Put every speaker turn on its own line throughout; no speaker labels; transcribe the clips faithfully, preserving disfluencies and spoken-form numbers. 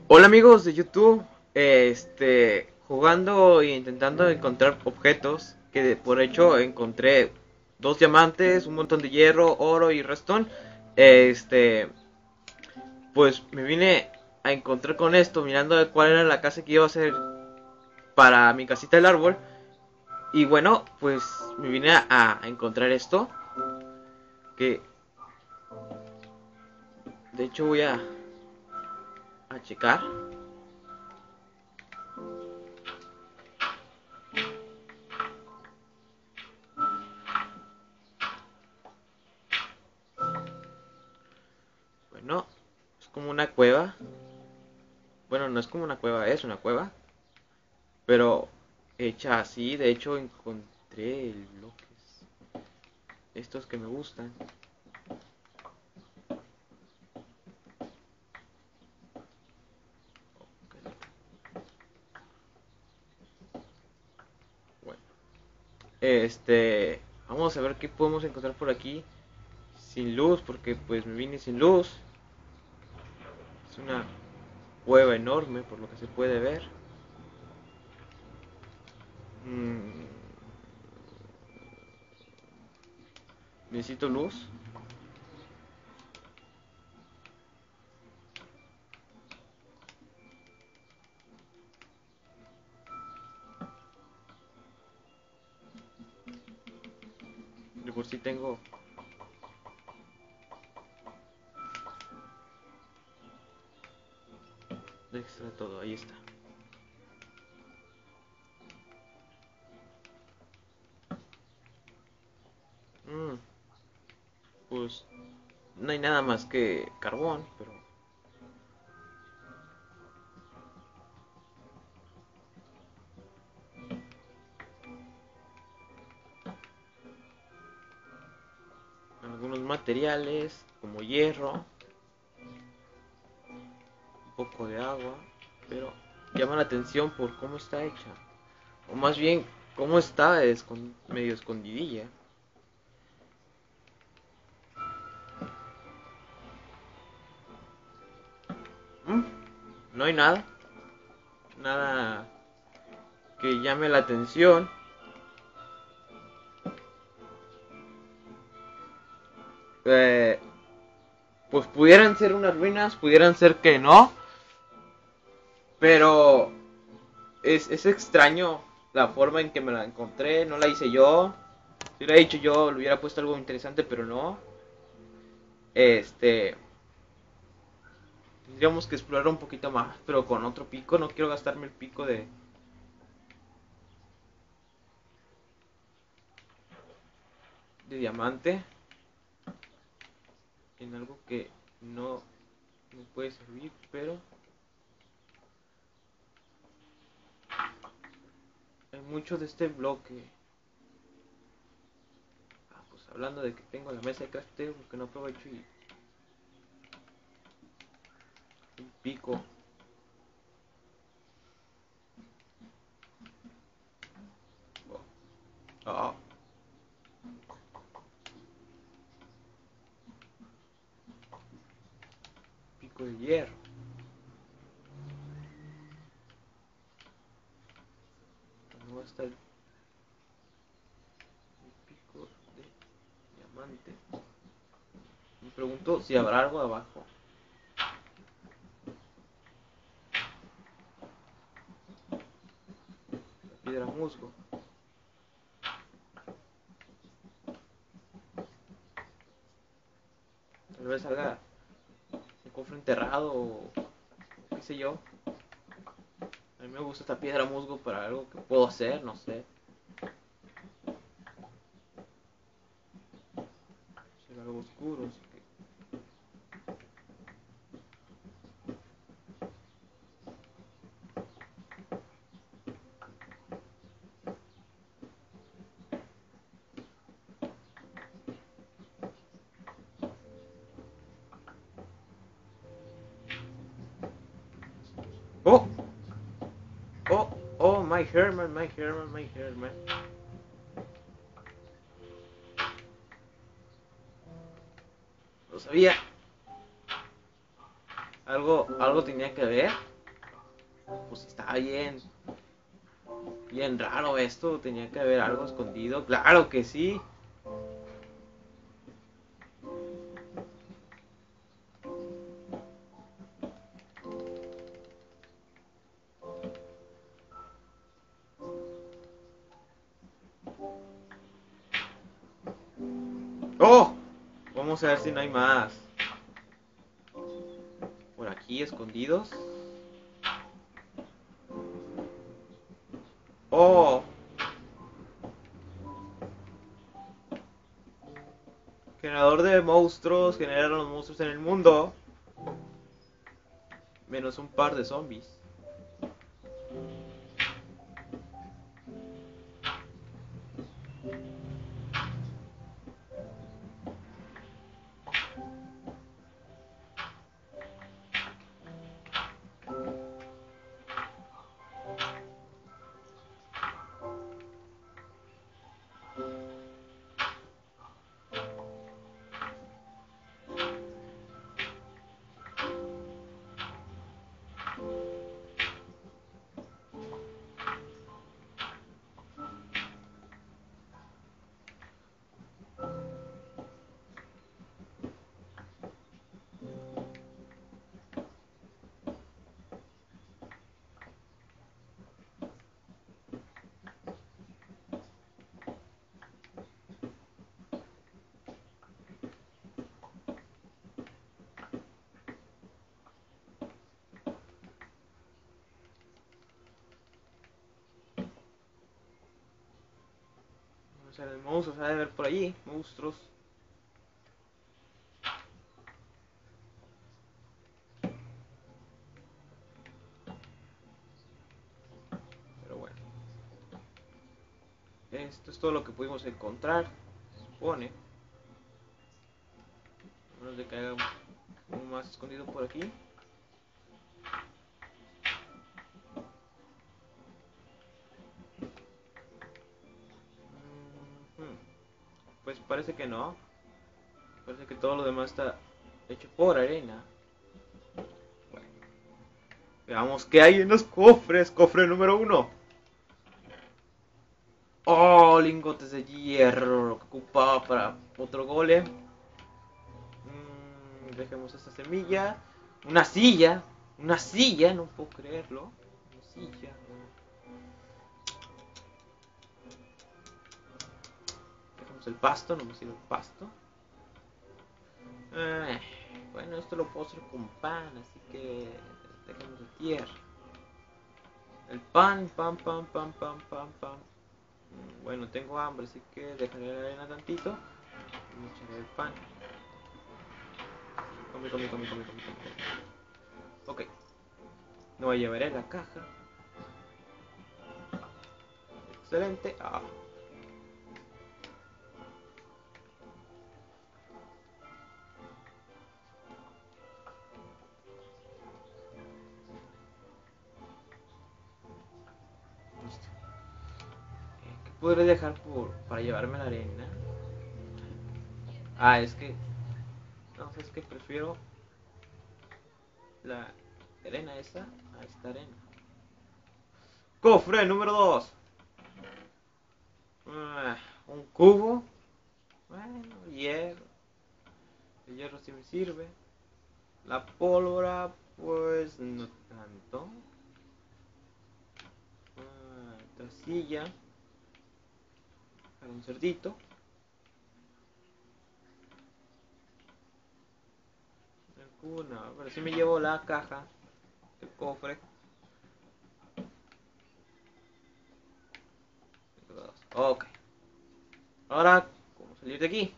Hola amigos de YouTube, este, jugando e intentando encontrar objetos, que de- por hecho encontré dos diamantes, un montón de hierro, oro y redstone. Este, pues me vine a encontrar con esto, mirando cuál era la casa que iba a hacer para mi casita del árbol. Y bueno, pues me vine a, a encontrar esto, que de hecho voy a, a checar. Bueno, es como una cueva. Bueno, no es como una cueva, es una cueva. Pero hecha así, de hecho encontré bloques. Estos que me gustan. Bueno, este, vamos a ver qué podemos encontrar por aquí. Sin luz, porque pues me vine sin luz. Es una cueva enorme, por lo que se puede ver. Mm, necesito luz. De por sí tengo extra todo, ahí está. Mm, pues no hay nada más que carbón, pero algunos materiales como hierro, un poco de agua, pero llama la atención por cómo está hecha. O más bien, cómo está escon- medio escondidilla. Mm, no hay nada, nada que llame la atención. Eh, pues pudieran ser unas ruinas, pudieran ser que no, pero es, es extraño la forma en que me la encontré, no la hice yo. Si lo hubiera dicho yo, le hubiera puesto algo interesante, pero no. Este, tendríamos que explorar un poquito más, pero con otro pico. No quiero gastarme el pico de, de diamante en algo que no me puede servir, pero hay mucho de este bloque. Ah, pues hablando de que tengo la mesa de crafteo, porque no aprovecho y un pico. Oh, oh, pico de hierro. No está el, el pico de diamante. Me pregunto si habrá algo abajo. La piedra musgo. Tal vez salga un cofre enterrado o qué sé yo. A mí me gusta esta piedra musgo para algo que puedo hacer, no sé. Será algo oscuro, así que... ¡Oh! ¡Oh! ¡Oh! My Herman, my Herman, my Herman. Lo sabía. Algo, algo tenía que ver. Pues está bien. Bien raro esto. Tenía que haber algo escondido. Claro que sí. ¡Oh! Vamos a ver si no hay más. Por aquí escondidos. ¡Oh! Generador de monstruos. Generar los monstruos en el mundo. Menos un par de zombies. O sea, el monstruo se ha de ver por allí. Monstruos. Pero bueno. Esto es todo lo que pudimos encontrar. Se supone. A menos de que haya uno más escondido por aquí. Mm-hmm. Pues parece que no. Parece que todo lo demás está hecho por arena. Bueno. Veamos qué hay en los cofres. Cofre número uno. Oh, lingotes de hierro. Lo que ocupaba para otro golem. Mm, dejemos esta semilla. Una silla. Una silla. No puedo creerlo. Una silla. Dejemos el pasto. No me sirve el pasto. Eh, bueno, esto lo puedo hacer con pan. Así que dejemos de tierra. El pan, pan, pan, pan, pan, pan, pan. Bueno, tengo hambre, así que dejaré la arena tantito y me echaré el pan. Come, come, come, come, come, come. Ok. No me llevaré la caja. Excelente. Ah. Listo. Eh, ¿Qué podré dejar por, para llevarme la arena? Ah, es que... No, es que prefiero la arena esa a esta arena. Cofre número dos. Ah, un cubo. Bueno, hierro. El hierro sí me sirve. La pólvora, pues no tanto. Ah, otra silla. Para un cerdito. El cubo no, pero sí me llevo la caja. El cofre. Ok. Ahora, ¿cómo salir de aquí?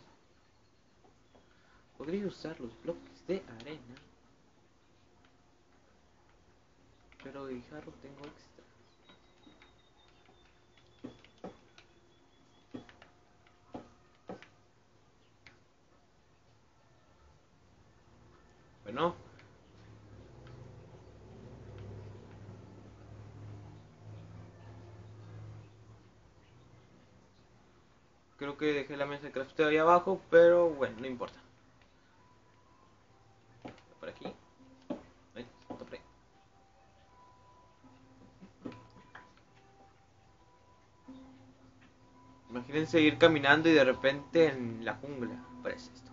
Podría usar los bloques de arena. Pero de jarro tengo extra. Bueno. Creo que dejé la mesa de crafteo ahí abajo, pero bueno, no importa. Por aquí. Ahí, por ahí. Quieren seguir caminando y de repente en la jungla aparece esto.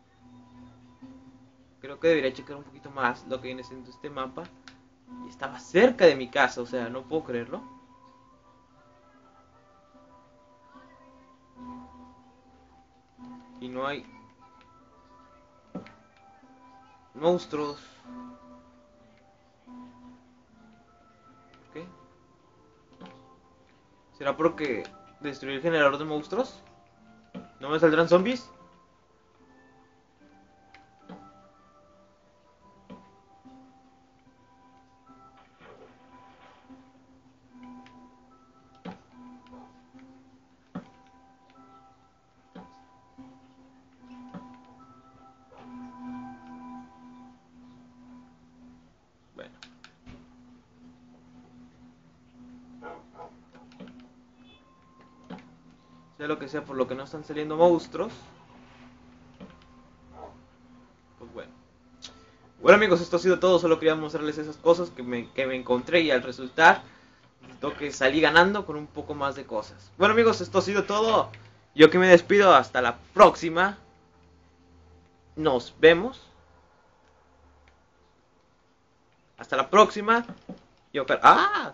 Creo que debería checar un poquito más lo que viene siendo este mapa. Y estaba cerca de mi casa, o sea, no puedo creerlo. Y no hay monstruos. ¿Qué? ¿Será porque destruí el generador de monstruos? ¿No me saldrán zombies? Bueno. Sea lo que sea por lo que no están saliendo monstruos. Pues bueno. Bueno amigos, esto ha sido todo. Solo quería mostrarles esas cosas que me, que me encontré. Y al resultar necesito que salí ganando con un poco más de cosas. Bueno amigos, esto ha sido todo. Yo que me despido, hasta la próxima. Nos vemos. Hasta la próxima. Yo que... ¡Ah!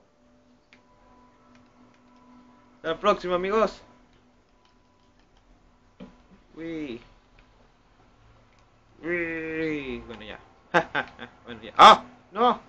Hasta la próxima amigos. Uy. Uy. Bueno ya. Bueno ya. ¡Ah! ¡No!